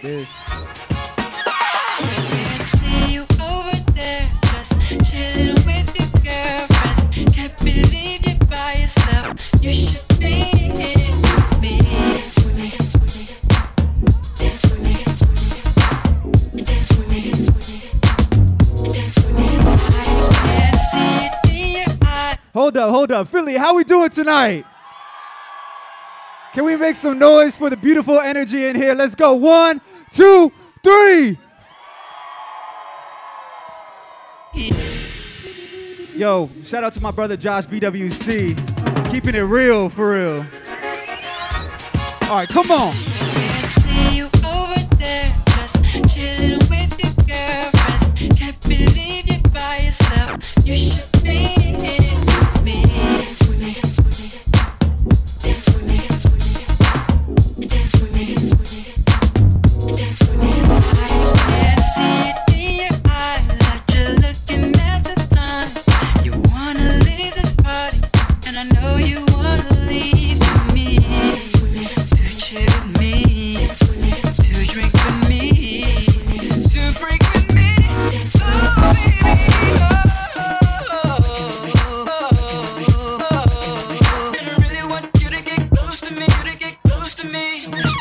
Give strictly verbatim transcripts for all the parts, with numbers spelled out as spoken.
this. Can't see you over there, just chilling with your girlfriends. Can't believe you're by yourself. You should be here with me. Dance with me, dance with me, dance with me, dance with me, dance with me, dance with me. I can't see it in your eyes. Hold up, hold up. Philly, how we doing tonight? Can we make some noise for the beautiful energy in here? Let's go. One, two, three. Yo, shout out to my brother Josh B W C. Keeping it real, for real. All right, come on. Can't see you over there, just chilling with your girlfriends. Can't believe you're by yourself. You should be here with me. Dance with me, dance with me, dance with me, dance with me, dance with me, dance with me, dance with me. I can't see it in your eyes that you're looking at the time. You wanna leave this party, and I know you wanna leave with me. Dance with me, to chill with me, to drink with me, to freak with me. Oh, baby, oh. I really want you to get close to me, you to get close to me.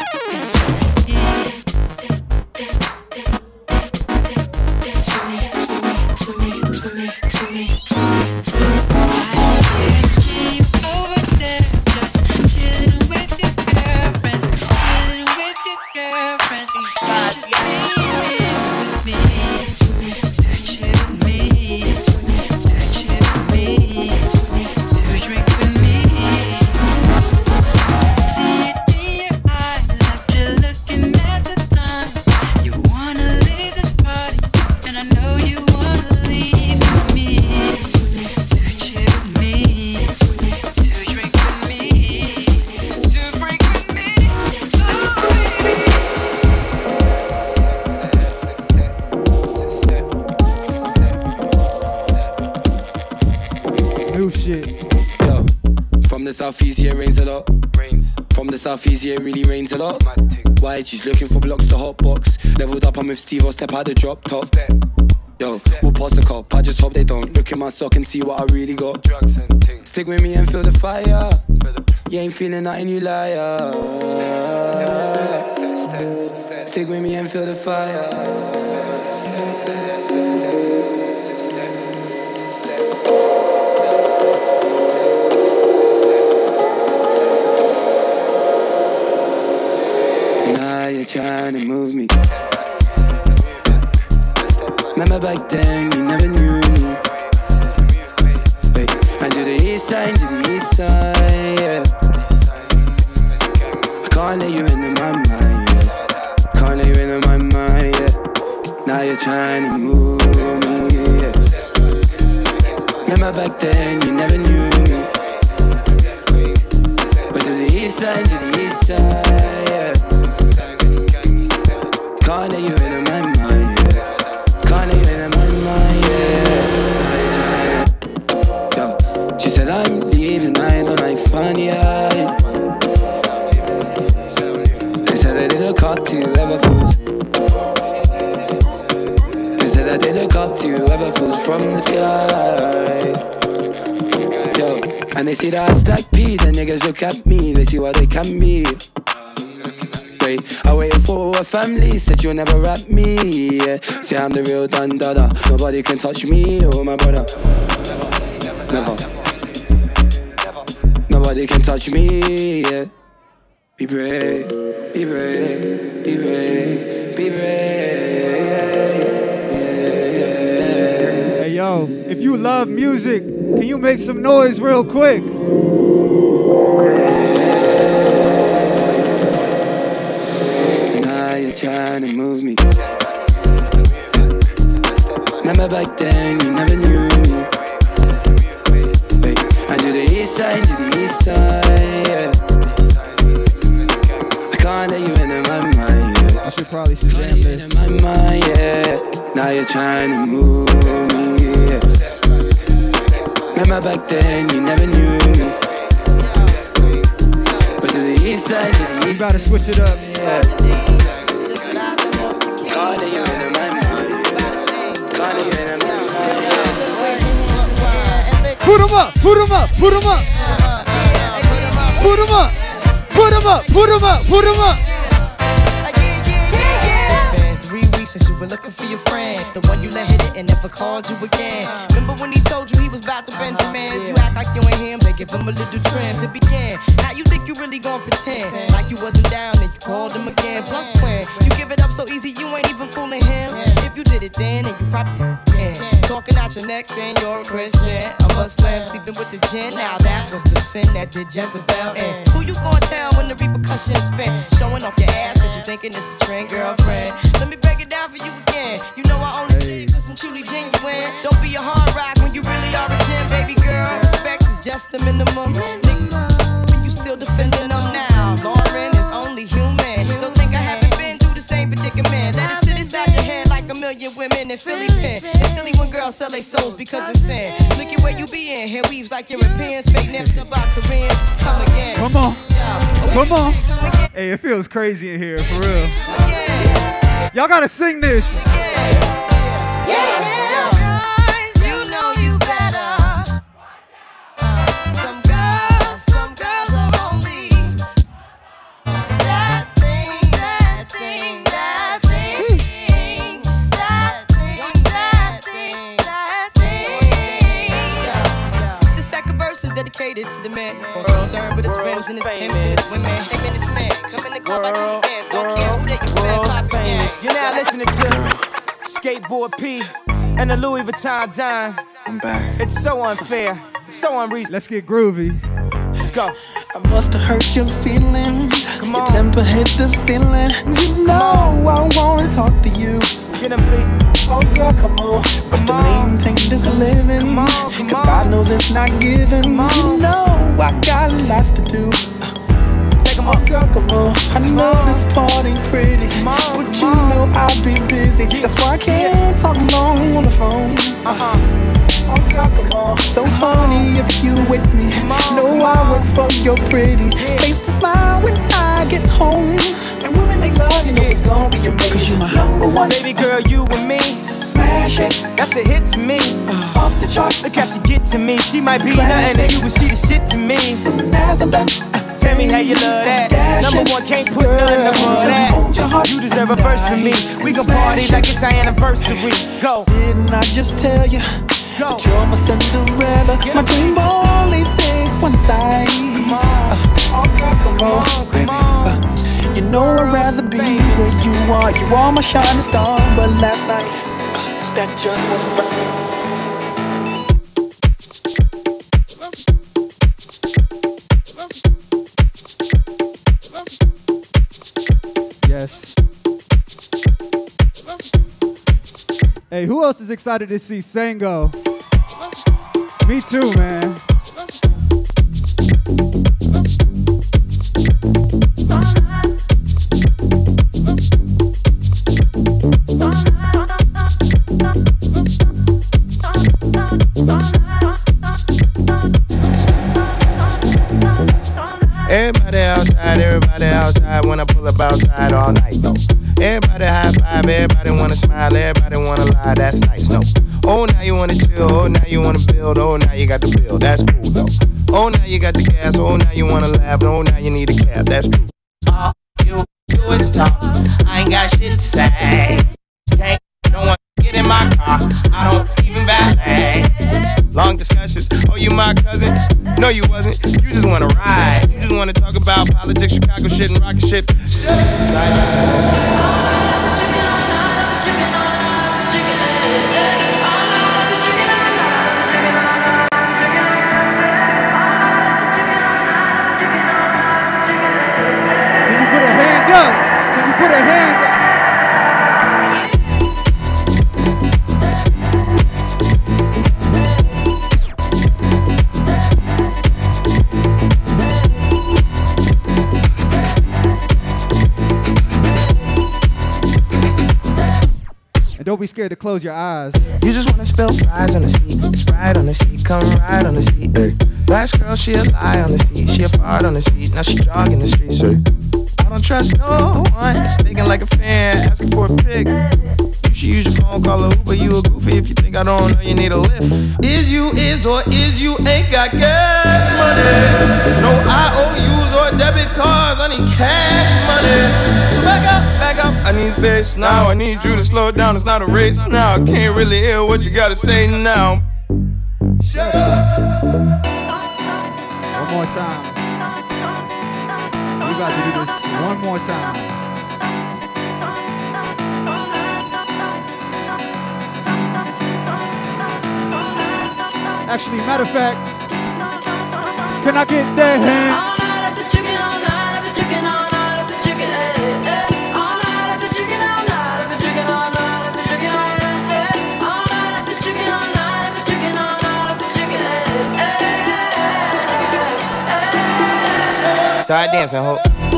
Southeast, yeah, it rains a lot. Rains. From the southeast, yeah, it really rains a lot. Why? She's looking for blocks to hot box. Leveled up, I'm with Steve, I'll step out the drop top. Step. Yo, step. We'll pass the cop, I just hope they don't look in my sock and see what I really got. Drugs and things. Stick with me and feel the fire. You ain't feeling nothing, you liar. Step, step, step, step. Stick with me and feel the fire. You're trying to move me. Remember back then, you never knew me. Wait, and to the east side, to the east side, yeah. I can't let you into my mind, yeah. Can't let you into my mind, yeah. Now you're trying to move me, yeah. Remember back then, you never knew me. But to the east side, to the east side, yeah. Can't let you in my mind, yeah. Can't let you in my mind, yeah. Yo, she said I'm leaving, I don't like fun, yeah. They said I did look up to you, ever fools. They said I did look up to you, ever fools from the sky. Yo, and they see that I stack P, the niggas look at me, they see what they can be. I waited for a family, said you'll never rap me, yeah. Say I'm the real Dun Dada, nobody can touch me, oh my brother. Never, never. Nobody can touch me, yeah. Be brave, be brave, be brave, be brave, yeah, yeah. Hey yo, if you love music, can you make some noise real quick? Trying to move me. Remember back then, you never knew me. Wait, I do the east side, to the east side, yeah. I can't let you into my mind, yeah. I should probably Shazam this. In my mind, yeah. Now you're trying to move me, yeah. Remember back then, you never knew me. But to the east side, to the east side, we gotta switch it up, yeah. Put 'em up, put 'em up, put 'em up. Put 'em up, put 'em up, put 'em up, put 'em up. Since you were looking for your friend, the one you let hit it and never called you again. Remember when he told you he was about to Benjamins? You act like you ain't him, they give him a little trim to begin. Now you think you really gon' pretend like you wasn't down and you called him again. Plus when you give it up so easy, you ain't even fooling him. If you did it then, and you probably can. Talking out your neck saying you're a Christian, a Muslim, sleeping with the gin. Now that was the sin that did Jezebel in. Who you gon' tell when the repercussions spin? Showing off your ass cause you thinking it's a trend, girlfriend. Let me break it down for you again. You know I only say it cause I'm truly genuine. Don't be a hard rock when you really are a gem, baby girl. Respect is just the minimum. Nigga, you still defending them now. Lauren is only human. Don't think I haven't been through the same predicament. Let it sit inside your head like a million women in Philly pen. It's silly when girls sell their souls because it's sin. Look at where you be in. Hair weaves like Europeans. Fake naps up by Koreans. Come again. Come on. Come on. Hey, it feels crazy in here, for real. Y'all gotta sing this. Yeah, yeah. Guys, you know you better. Some girls, some girls are only that thing, that thing, that thing, that thing, that thing, that thing. The second verse is dedicated to the man, more concerned with his friends and his Timbs and his women. Hey, man, this man, come in the club like you dance, don't care who they you been popping. You're now listening to Skateboard P and the Louis Vuitton Dime. I'm back. It's so unfair, so unreasonable. Let's get groovy. Let's go. I must have hurt your feelings. Come Your on. temper hit the ceiling. You know I wanna talk to you. Get him, please. Oh girl, come on. But Come to on. maintain this living, Come on, come cause on. God knows it's not given. Come on. You know I got lots to do. Take him Oh up. girl, come on. I know on. this part ain't pretty, Come on, but come you on. know I'll be busy. That's why I can't talk long on the phone. Uh-huh. Oh girl, come on. So honey, if you with me, on, know come I on. work for your pretty face to smile when I get home. And women they love you know it's gonna be your cause you my number one. Baby girl, you and me, Smash it, that's a hit to me. off the charts. Look how she get to me. She might be Classic. nothing to you, but she the shit to me. Soon as I'm done, Tell me how you love that. Number one, can't put none above that. You deserve a verse from me. We gon' party like it's our anniversary. Go. didn't I just tell you? Go. But you're my Cinderella. Get My up. dream only fits one size. Come on. Uh, oh girl, come Come on, on, baby. come on. Uh, you know I'd rather be where you are. You are my shining star. But last night, uh, that just wasn't right. Yes. Hey, who else is excited to see Sango? Me too, man. Everybody outside, everybody outside when I pull up outside all night, though. Everybody high five, everybody wanna smile, everybody wanna lie, that's nice, no. Oh, now you wanna chill, oh, now you wanna build, oh, now you got the bill, that's cool, though. Oh, now you got the gas, oh, now you wanna laugh, oh, now you need a cab, that's true. All you do is talk, I ain't got shit to say. Can't no one get in my car, I don't even valet. Long discussions, oh, you my cousin? No, you wasn't, you just wanna ride. You just wanna talk about politics, Chicago shit, and rocket shit. Can you put a hand up? Can you put a hand up? And don't be scared to close your eyes. You just wanna spill fries on the seat, Sprite on the seat, come ride on the seat, ay. Last girl, she a lie on the seat, she a fart on the seat, now she jogging the streets, ay. I don't trust no one, thinking like a fan, asking for a pic. You should use your phone, call a Uber. You a goofy if you think I don't know you need a lift. Is you is or is you ain't got gas money? No I O Us or debit cards, I need cash money. So back up, back up, I need space now. I need you to slow it down, it's not a race now. I can't really hear what you gotta say now. Shut up. One more time. We about to do this one more time. Actually, matter of fact, can I get that hand? Start dancing, ho.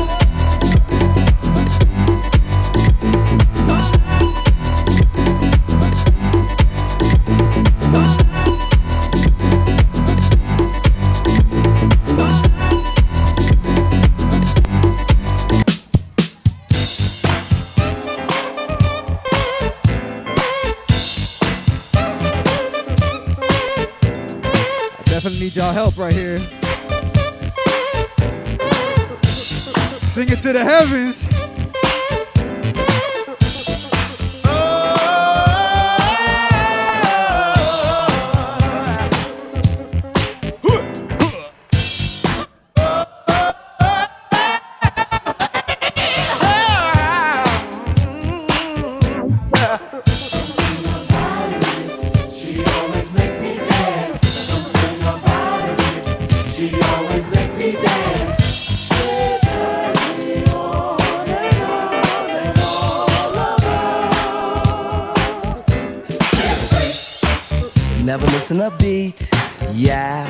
Definitely need y'all help right here. Sing it to the heavens. Never missing a beat, yeah.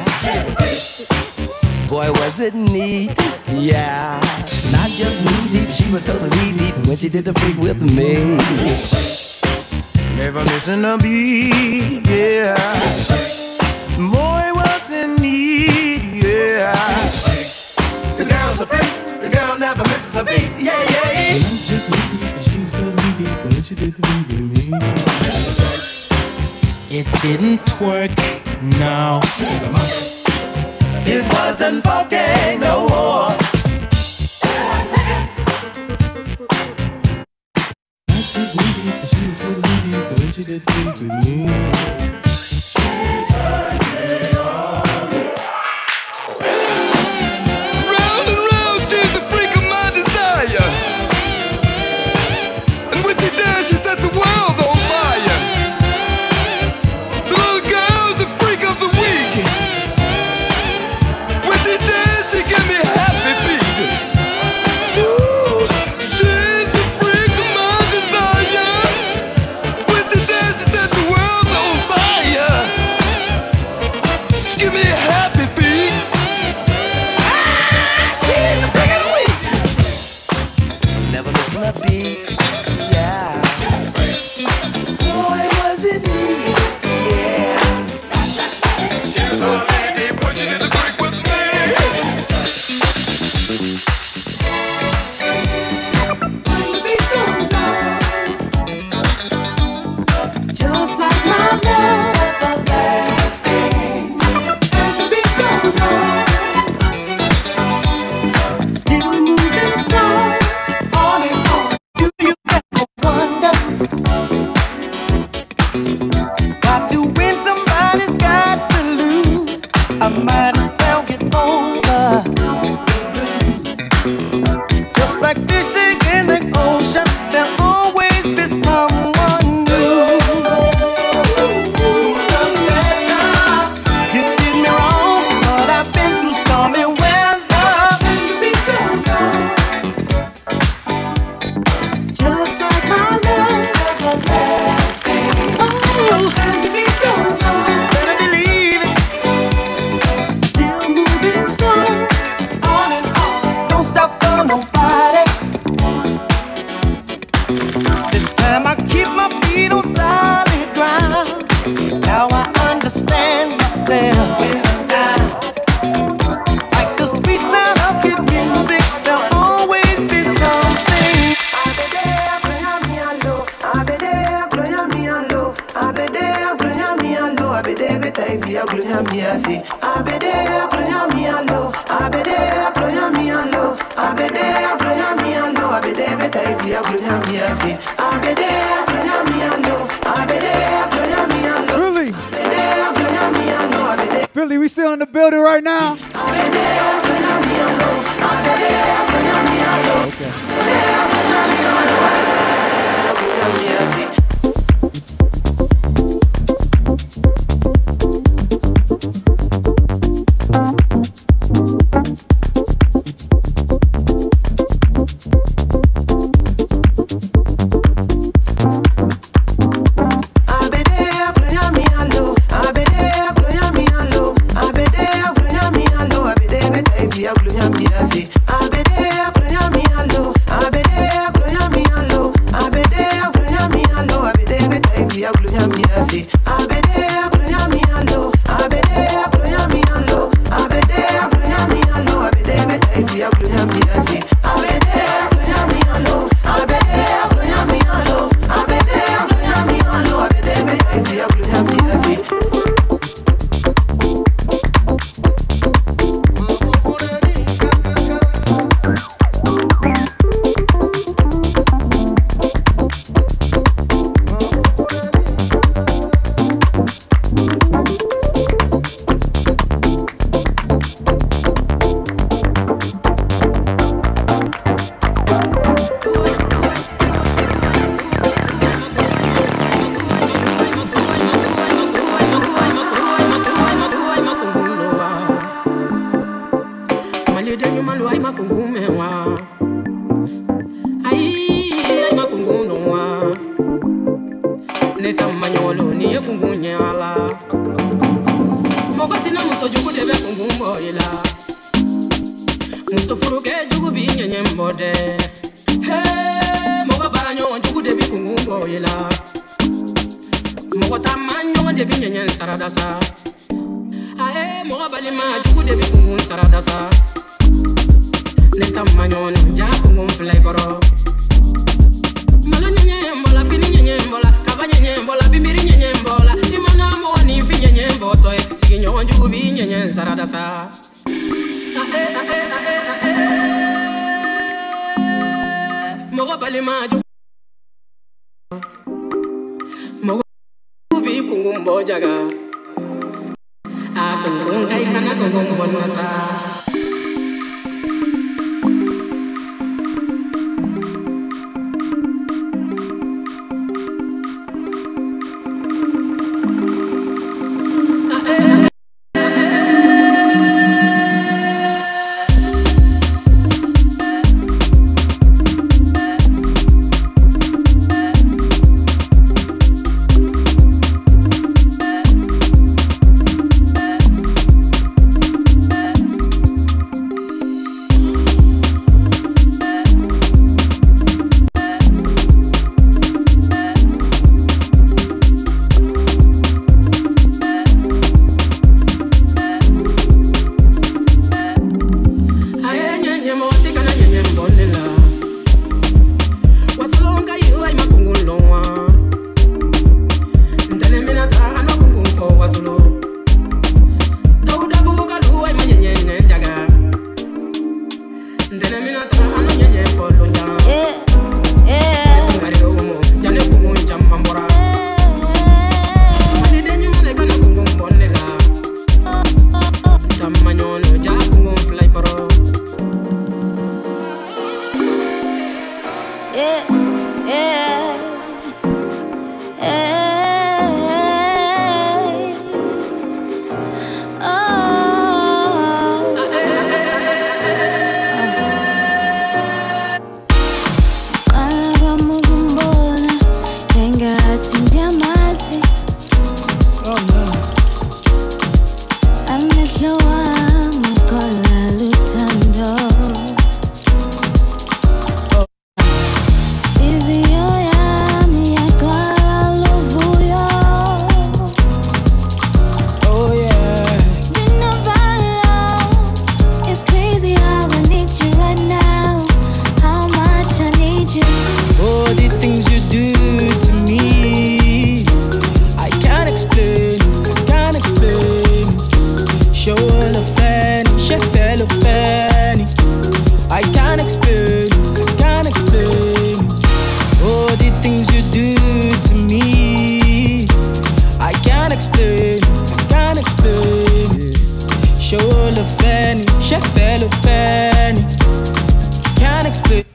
Boy, was it neat, yeah. Not just knee deep, she was totally deep when she did the freak with me. Never missing a beat, yeah. Boy, was it neat, yeah. The girl's a freak, the girl never misses a beat, yeah, yeah, yeah. Not just knee deep, she was totally deep when she did the freak with me. It didn't twerk, no. It wasn't funky no more. Not just knee deep, she was totally deep when she did the freak with me. Round and round, she's the freak of my desire. And when she does, she set the world on fire. aglunya miasi. Abede aglunya mialo. Abede aglunya mialo. Abede aglunya mialo. Abede betaisi aglunya miasi. Abede aglunya mialo. Abede aglunya mialo. Really? Abede aglunya mialo. Abede. Philly, we still in the building right now. Abede aglunya mialo. Abede aglunya mialo. Okay. Abede aglunya mialo. Abede aglunya miasi.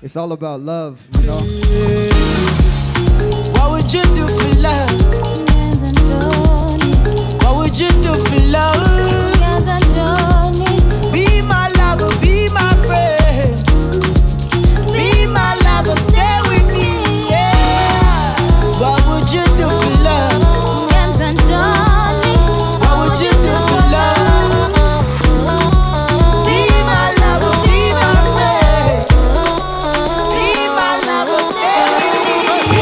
It's all about love, you know? What would you do for love? What would you do for love? Be my lover, be my friend. Be my lover, stay with me, yeah. What would you do for love? What would you do for love? Be my lover, be my friend. Be my lover, stay with me.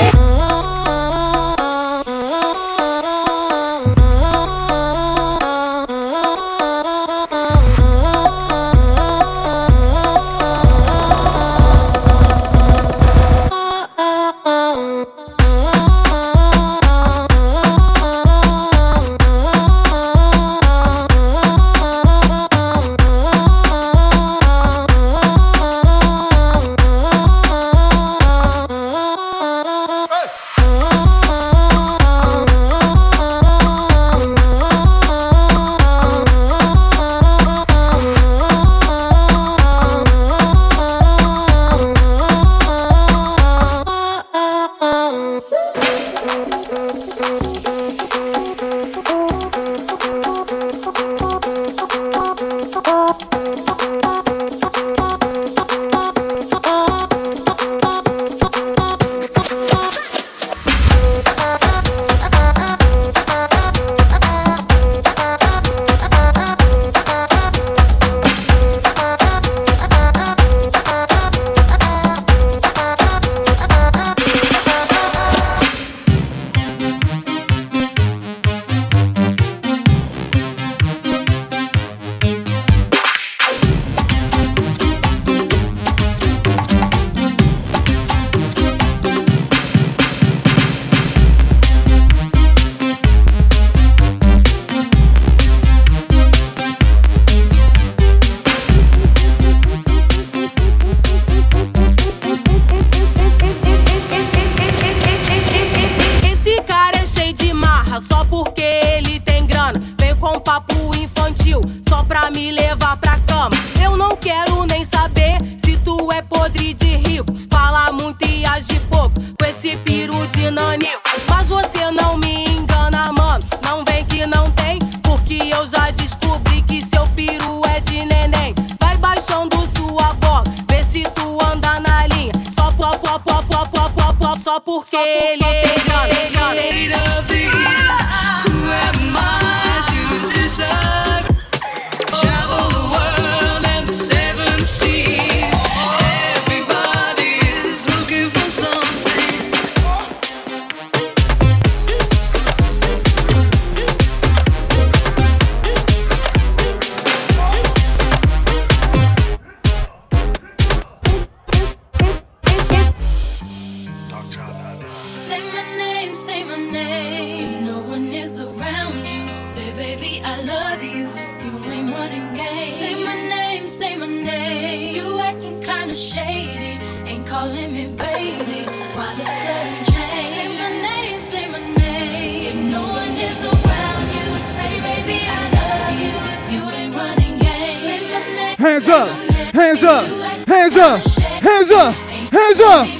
Hands up, hands up, hands up, hands up, hands up.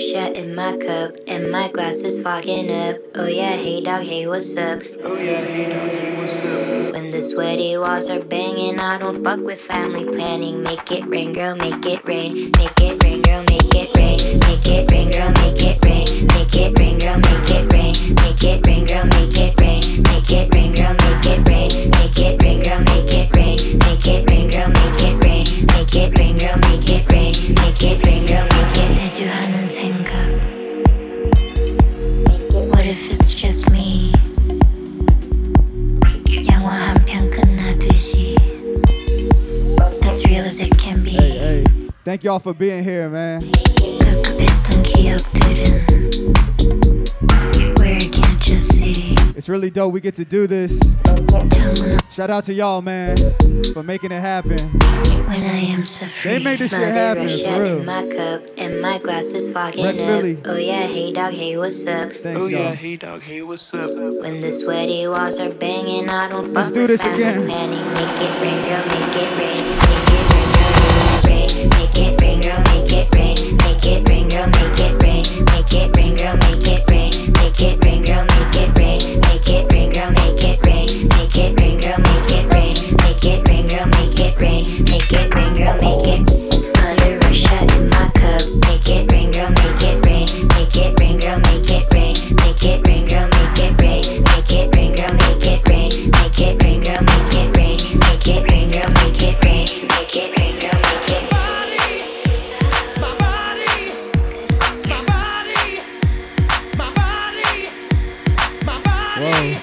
Russia in my cup, and my glass is fogging up. Oh yeah, hey dog, hey what's up? Oh yeah, hey dog, hey what's up? When the sweaty walls are banging, I don't fuck with family planning. Make it rain, girl, make it rain. Make it rain, girl, make it rain. Make it rain, girl, make it rain. Make it rain, girl, make it rain. Make it rain, girl, make it rain. Make it rain, girl, make it rain. Make it rain, girl, make it rain. Make it rain, girl, make it rain. Make it rain, girl, make it rain. Make it rain, girl, make it. 내 주 하는 생각. What if it's just me? 영화 한 편 끝나듯이. As real as it can be. Hey, hey. Thank y'all for being here, man. 급급했던 기억들은 where I can't just see. It's really dope we get to do this. Shout out to y'all, man, for making it happen. When I am so free, they made this shit happen, for real. In my cup, and my glass is fogging Red up. Philly. Oh yeah, hey dog, hey what's up? Thanks, oh y'all. yeah, hey dog, hey what's up? When the sweaty walls are banging, I don't Let's fuck do with this family again. planning. Make it rain, girl, make it rain. Make it rain, girl, make it rain. Make it rain, girl, make it rain. Make it rain, girl, make it rain. Make it rain, girl, make it rain. Make it rain, girl, make it rain. Make it rain, girl, make it rain. Make it rain, girl, make it rain. Make it rain, girl, make it rain. Make it rain, girl, make it. Mother Russia in my cup. Make it rain, girl, make it rain. Make it rain, girl, make it rain. Make it rain, girl, make it rain. Make it rain, girl, make it rain. Make it rain, girl, make it rain. Make it rain, girl, make it rain. Make it rain, girl, make it. Whoa.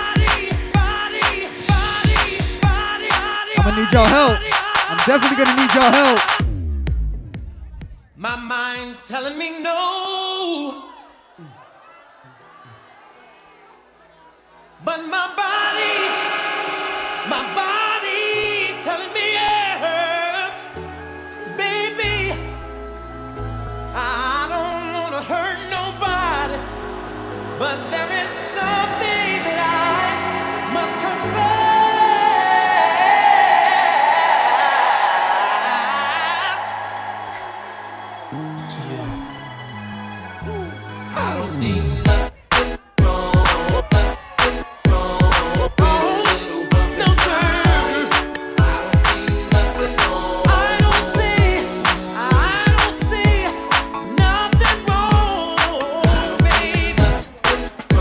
I'm gonna need y'all help. I'm definitely gonna need y'all help. My mind's telling me no, but my body, my body's telling me yes. Baby, I don't wanna hurt nobody, but there is something that I must confess. I don't see nothing wrong, nothing wrong, no sir. I don't see nothing wrong. I don't see, I don't see nothing wrong, baby. Nothing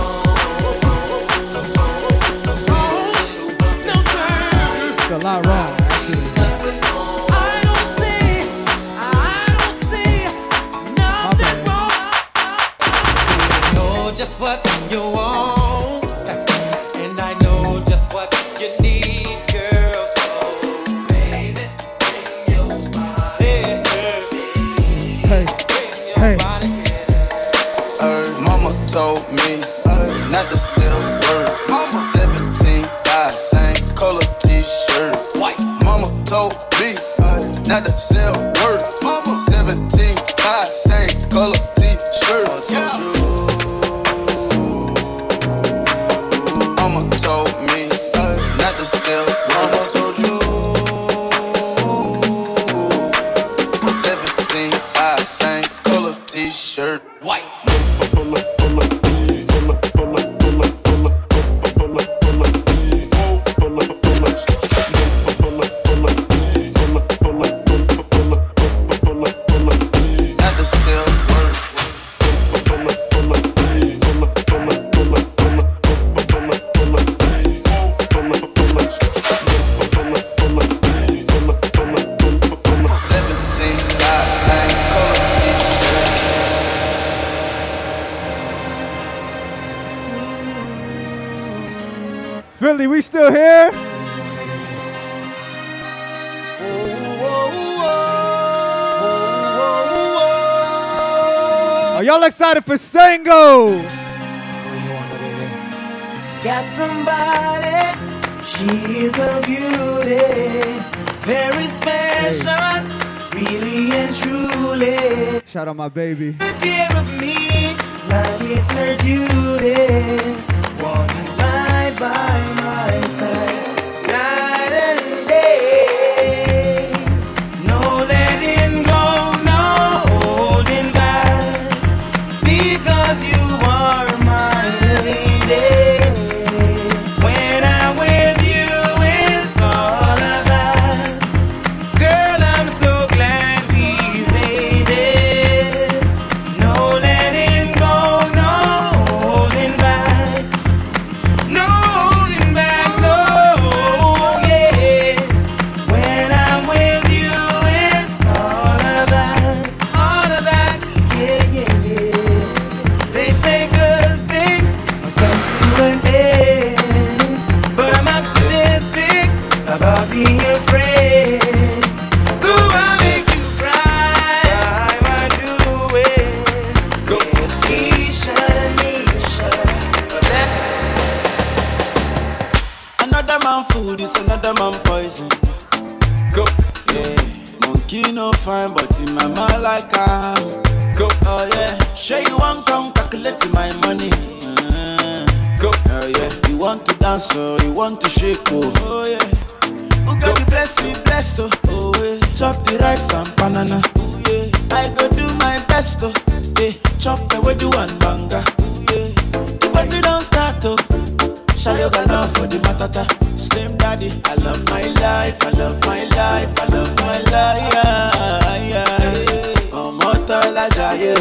wrong, no sir. It's a lot wrong, actually. I don't see, I don't see nothing wrong. I know just what you want, and I know just what you need, girl. So, baby, bring your body. Hey, hey. Uh, mama told me not to sell word. Mama seventeen, five, same color t-shirt. White. Mama told me not to sell word. Mama seventeen, five, same color t-shirt. Yeah. Mama told me not to sell. Mama told you. seventeen, five, same color t-shirt. White. Not to sell word. seventeen, five, same color t-shirt. Philly, we still here? Are y'all excited for Sango? Got somebody, she's a beauty, very special, really and truly. Shout out my baby. Take care of me like it's her duty. Walking right by my side, night and day. No letting go, no holding back. fine, but in my mind like I'm go. Oh yeah, sure you want come calculate my money. Uh, go. Oh yeah, you want to dance or you want to shake? Oh, oh yeah. Who got the blessing, bless oh, oh yeah. Chop the rice and banana. Oh yeah, I go do my best oh. Yeah, chop the way do one banga. Oh yeah, the party don't start oh. Shayo got love for the matata. Slim daddy, I love my life, I love my life, I love my life. Yeah, yeah. Oh, Motala Jaye.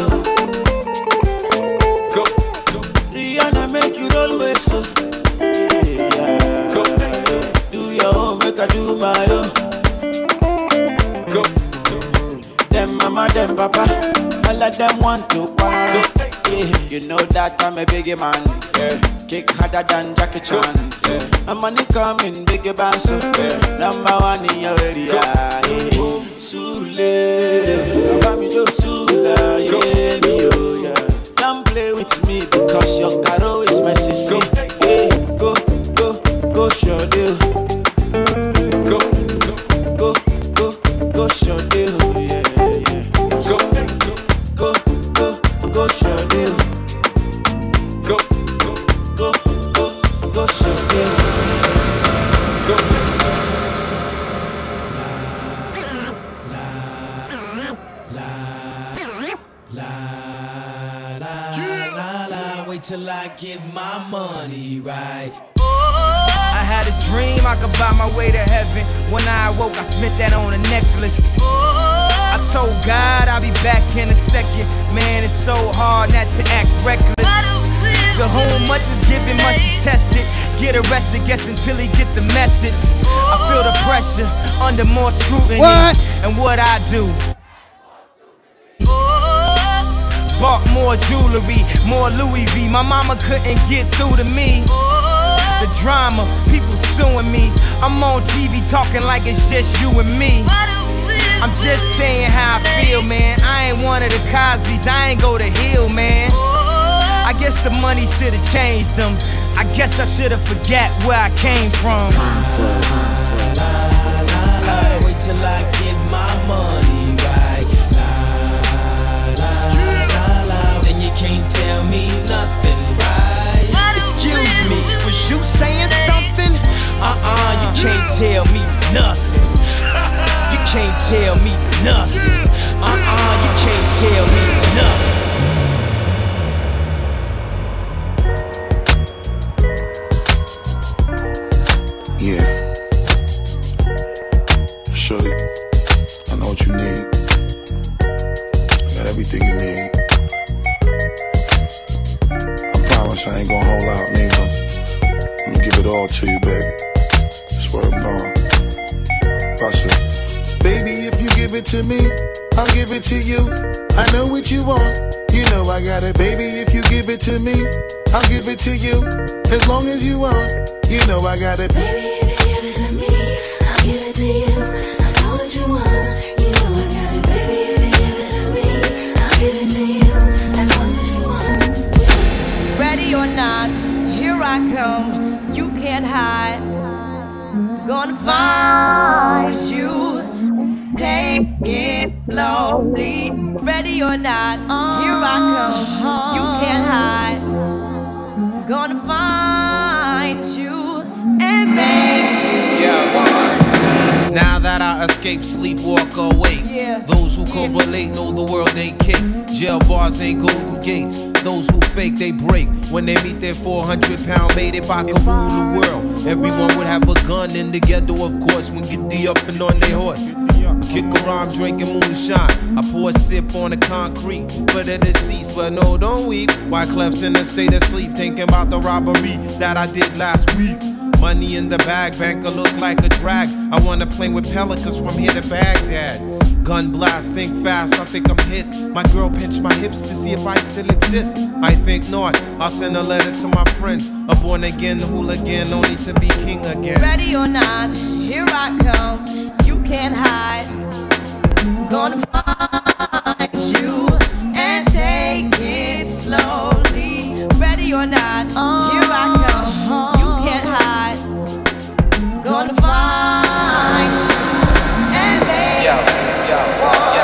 Go, go. Rihanna make you roll with so. Yeah, go. Do your own, make I do my own. Go, them mama, them papa, all of them want to go. Yeah, you know that I'm a biggie man. Yeah. Kick harder than Jackie Chan. Yeah. My money coming, biggie band so yeah. Number one in your area. Yeah. Sule, Abami Jo Sula, yeah, me oh yeah. Don't play with me because your caro is my sissy. Yeah, go, go, go, show deal. Go, go, go, go, show deal. Yeah, yeah. Go, go, go, go, show deal. Go, go, go, go, go, show deal. Go. Till I get my money right. I had a dream I could buy my way to heaven. When I awoke, I spent that on a necklace. I told God I'll be back in a second. Man, it's so hard not to act reckless. To whom much is given, much is tested. Get arrested, guess until he get the message. I feel the pressure under more scrutiny. What? And what I do? Bought more jewelry, more Louis V. My mama couldn't get through to me. The drama, people suing me. I'm on T V talking like it's just you and me. I'm just saying how I feel, man. I ain't one of the Cosbys, I ain't go to Hill, man. I guess the money should've changed them. I guess I should've forgot where I came from. Wait till I get my money right. Can't tell me nothing, right? Excuse me, was you saying something? Uh-uh, you can't tell me nothing. You can't tell me nothing. Uh-uh, you can't tell me nothing. Yeah. Shorty, I know what you need. I got everything you need. I ain't gonna hold out, nigga. I'm gonna give it all to you, baby. Swear to God. Bust it. Baby, if you give it to me, I'll give it to you. I know what you want. You know I got it. Baby, if you give it to me, I'll give it to you. As long as you want, you know I got it. Baby, if you give it to me, I'll give it to you. I know what you want. You know I got it. Baby, if you give it to me, I'll give it to you. As long as you want. Ready or not, here I come. You can't hide. Gonna find you. Take it slowly. Ready or not, here I come. You can't hide. Gonna find you and make you want. Now that I escape, sleep, walk awake. Yeah. Those who correlate know the world ain't kick. Jail bars ain't golden gates. Those who fake, they break. When they meet their four hundred pound mate, if I could rule the world, everyone would have a gun in the ghetto, of course, when get the up and on their horse. Kick around drinking moonshine. I pour a sip on the concrete for the deceased, but no, don't weep. Why Clef's in a state of sleep, thinking about the robbery that I did last week. Money in the bag, banker look like a drag. I wanna play with pelicans from here to Baghdad. Gun blast, think fast, I think I'm hit. My girl pinched my hips to see if I still exist. I think not, I'll send a letter to my friends. A born again hooligan, only to be king again. Ready or not, here I come. You can't hide. Gonna find you and take it slowly. Ready or not, here I come. You can't hide. Gonna find you and make yo, yo, yo.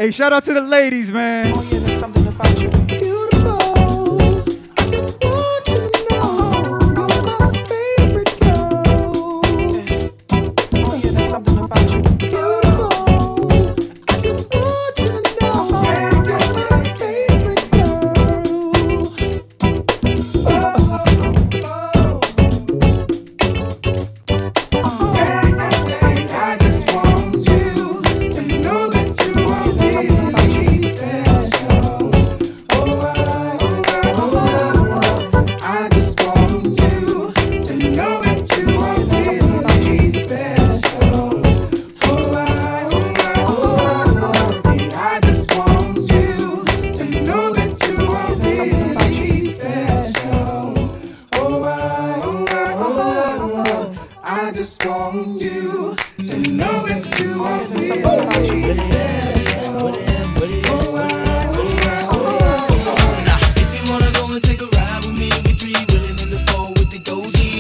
Hey, shout out to the ladies, man. Oh yeah, there's something about you. Beautiful. I just want you to know you're my favorite girl. Oh yeah, there's something about you. Beautiful. I just want you to know you're my favorite girl. Oh, oh, oh. I just want you to know that you are really special. Oh, I, oh, I, I just want you to know that you are really special. Oh, I, oh, I, see, I just want you to know that you are really special. Oh, I, oh, I, I just want you to know that you are really special. If you wanna go and take a ride with me, we three willing in the four with the goatees.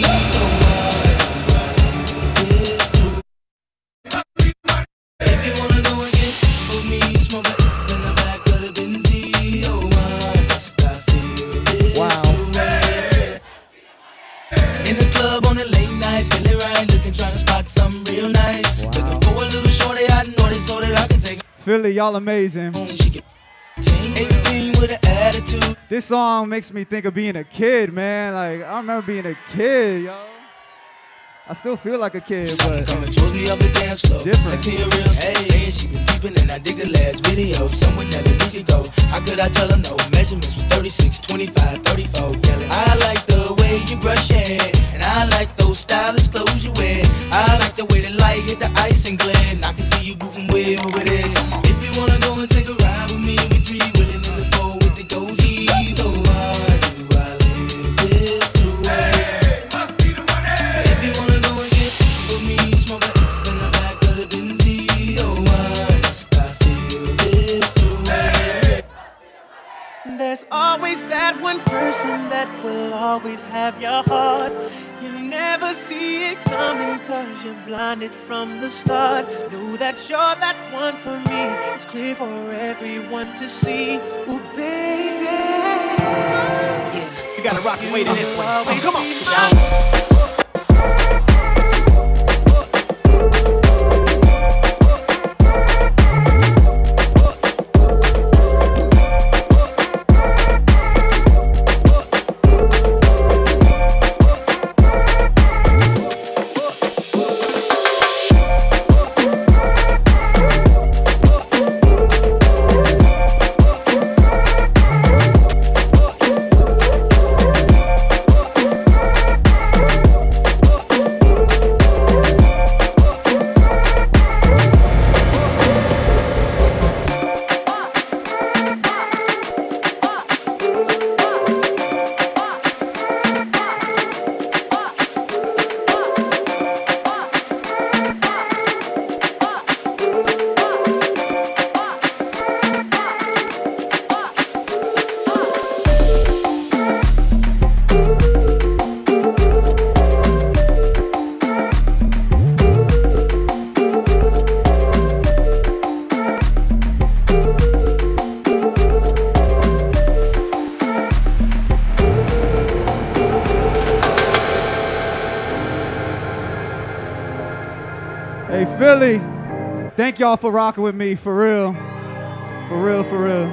If you wanna go and get with me, smoke it in the back of the Benzie. Oh, I just I feel this way. In the club on a late night, feeling right, looking trying to spot something real nice. Looking for a little shorty, I know this so that I can take Philly, y'all amazing. eighteen with an attitude. This song makes me think of being a kid, man. Like, I remember being a kid, yo. I still feel like a kid, but Coming towards me up the dance floor. different. Sexy and real slow. Saying she been peeping and I dig the last video. Someone that we could go. How could I tell her no? Measurements was thirty-six, twenty-five, thirty-four. Yelling. I like the way you brush your hair. And I like those stylish clothes you wear. I like the way the light hit the ice and glare. And I can see you moving way over there. If you wanna go and take a ride with me, we three willing in the four with the goatees. Oh, why do I live this way? If you wanna go and get with me, smoke it in the back of the Benzie. Oh, I just I feel this way. There's always that one person that will always have your heart. You never see it coming cause you're blinded from the start. Know that you're that one for me. It's clear for everyone to see. Ooh, baby. Yeah. You gotta rock your way to this one. Hey, come on, sit down. Hey, Philly, thank y'all for rocking with me, for real. For real, for real.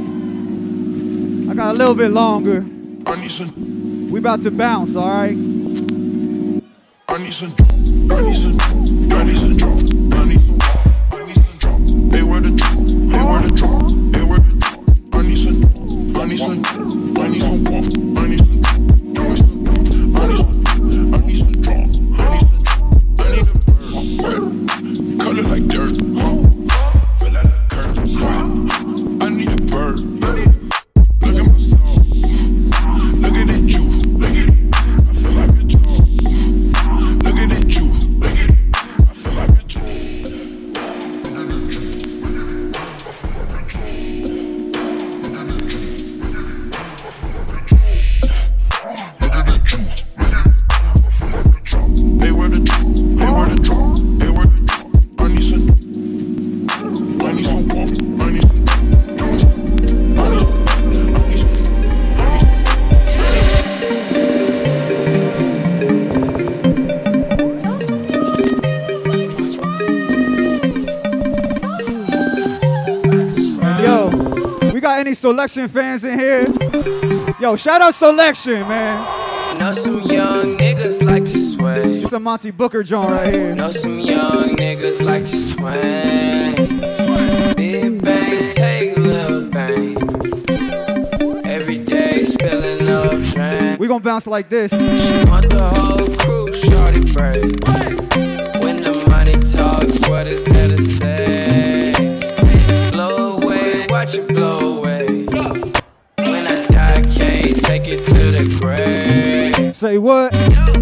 I got a little bit longer. We about to bounce, all right? I need some, I need some, I need some drum, I need some, I need some drum. Hey, where the drum? Hey, where the drum? Hey, where the drum? I need some, I need some, I need some drum, I need some, I need some, I need some, I need some drum, I need some, I need a bird, color like dirt, huh? Feel like a curtain, huh? I need a bird, yeah. Look at my song, look at it, you, look at it. I feel like a drum. Look at it, you. Look at it. I feel like a drum. I feel like a drum. got any Selection fans in here? Yo, shout out Selection, man. Know some young niggas like to sway. It's a Monty Booker joint right here. Know some young niggas like to sway. Big bang, take a little bang. Every day spilling up drain. We gon' bounce like this. She want the whole crew, shorty brave. When the money talks, what is there to say? Blow away, watch it blow away. When I die, can't take it to the grave. Say what?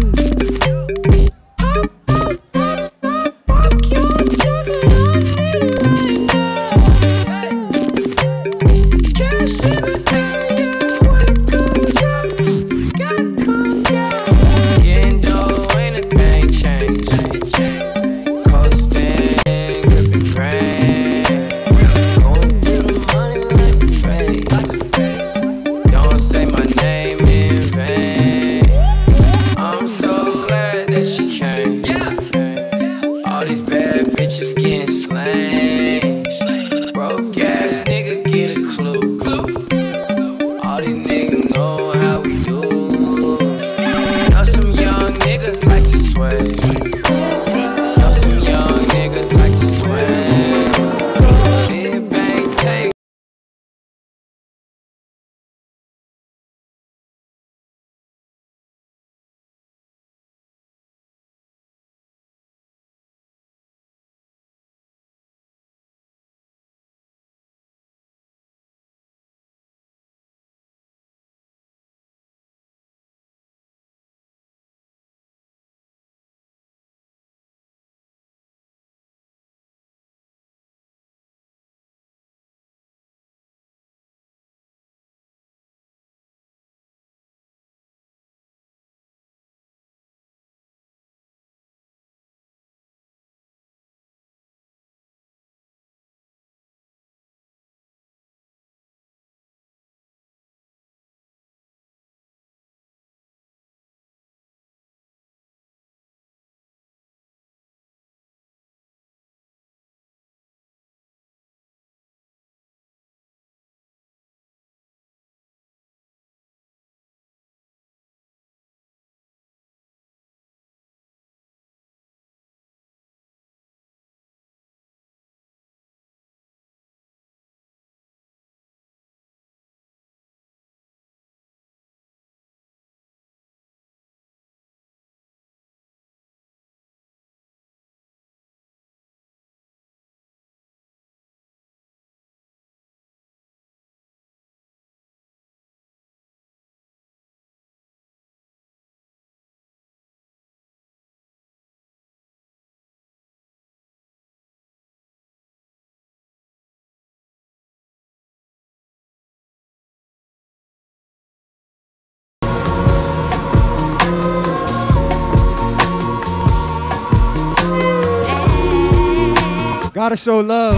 Gotta show love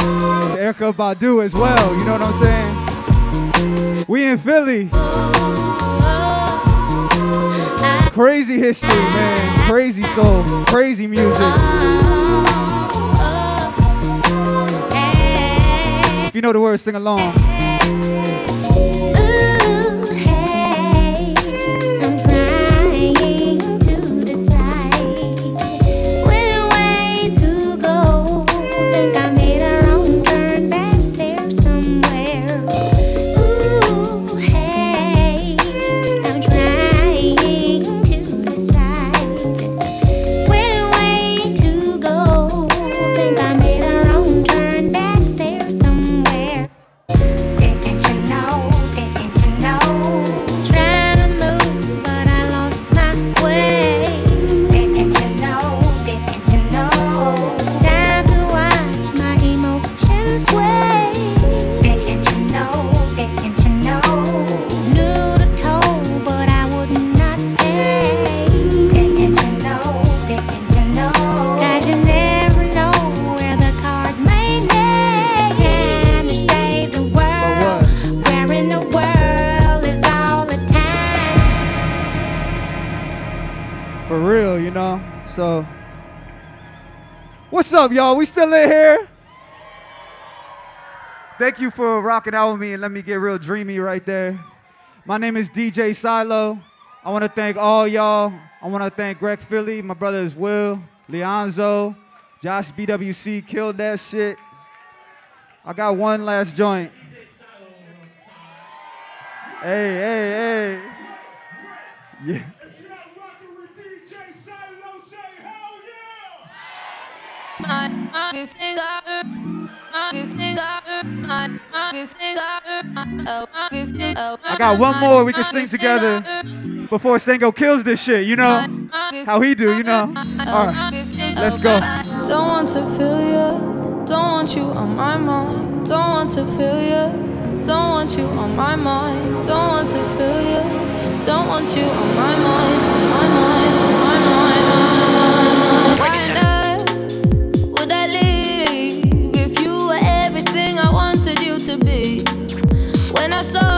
to Erykah Badu as well, you know what I'm saying? We in Philly. Crazy history, man. Crazy soul, crazy music. If you know the words, sing along. For real, you know? So, what's up, y'all? We still in here? Thank you for rocking out with me and let me get real dreamy right there. My name is D J Silo. I want to thank all y'all. I want to thank Greg Philly, my brothers Will, Leonzo, Josh B W C killed that shit. I got one last joint. Hey, hey, hey. Yeah. I got one more we can sing together before Sango kills this shit, you know? How he do, you know? Alright, let's go. Don't want to feel you, don't want you on my mind. Don't want to feel you, don't want you on my mind. Don't want to feel you, don't want you on my mind, on my mind, on my mind, on my mind. Why would I leave if you were everything I wanted you to be? When I saw